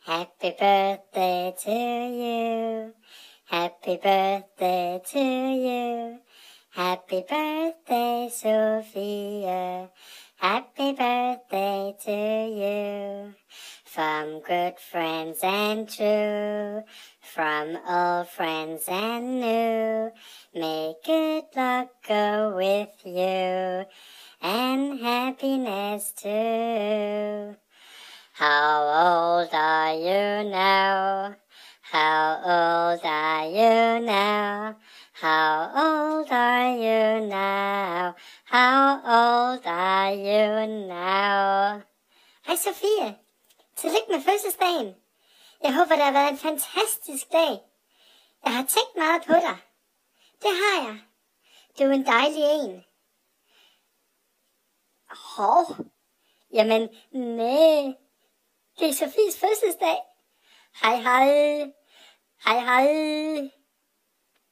Happy birthday to you. Happy birthday to you. Happy birthday, Sophia. Happy birthday to you. From good friends and true, from old friends and new, may good luck go with you, and happiness too. How old are you now? How old are you now? How old are you now? How old are you now? Hej Sofie! Tillykke med fødselsdagen. Jeg håber, det har været en fantastisk dag. Jeg har tænkt meget på dig. Det har jeg. Du er en dejlig en. Jamen, nej. Det er Sofies fødselsdag. Hej hej. Hej hej.